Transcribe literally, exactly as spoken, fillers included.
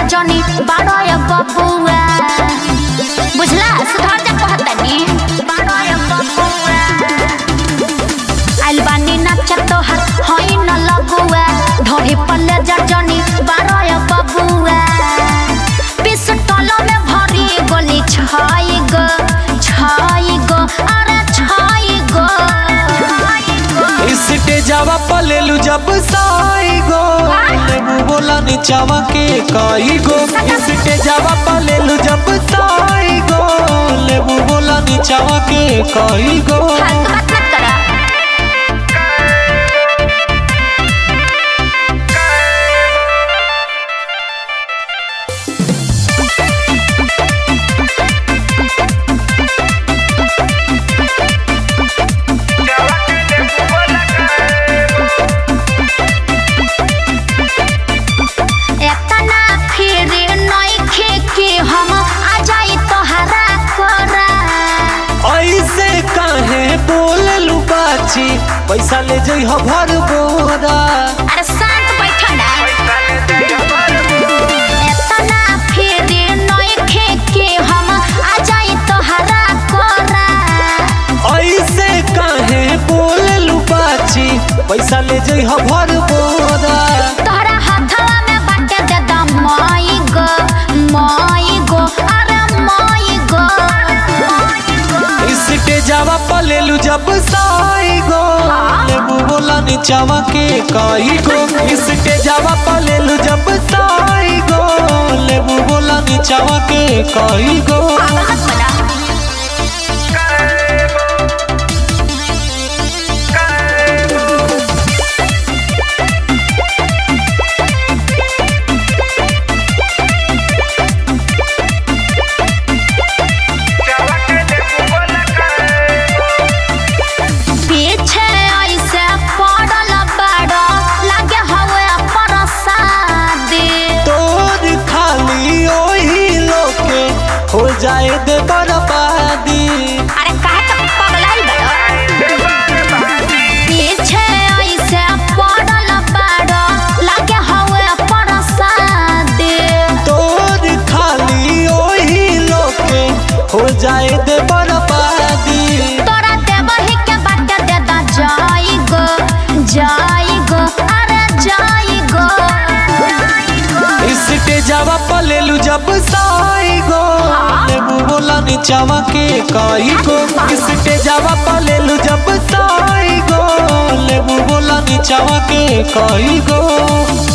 जनी बारो या बबुआ बुझला सुधार जा कहतनी बारो या बबुआ आइल बानी नाच तोहर होई न लगुआ ढोरी पल्ले जा जनी बारो या बबुआ पिस्टल में भरी गोली छाई गो छाई गो अरे छाई गो स्टेजवा पलेलू जब साई गो लेबू बोला निचावा के काई गो स्टेजवा पलेलू जब साई गो लेबू बोला निचावा के काई गो पैसा ले जई हो भर बोरा अरे शांत बैठा ना एतना फिर नई खे के हम आ जाई तोहरा कोरा ऐसे काहे बोले लुपाची पैसा ले जई हो भर बोरा तोहरा हाथवा में बाटे दे दम मई गो मई गो अरे मई गो स्टेजवा पलेलू जब साई गो लेबू बोला निचावा के काई गो स्टेजवा पलेलू जब साई गो लेबू बोला निचावा के काई गो हो जाए दे बर्बादी अरे काहे तक पगलाई बड़ो पीछे ऐसे पड़ल बड़ो लागे हवे परसादी तोर खाली ओही लोके हो जाए दे बर्बादी तोरा देवही के बाट दे दा जाई गो जाई गो अरे जाई गो स्टेजवा पलेलू जब साई गो लेबू बोला निचावा के काई गो स्टेजवा पलेलू जब साई गो लेबू बोला निचावा के काई गो।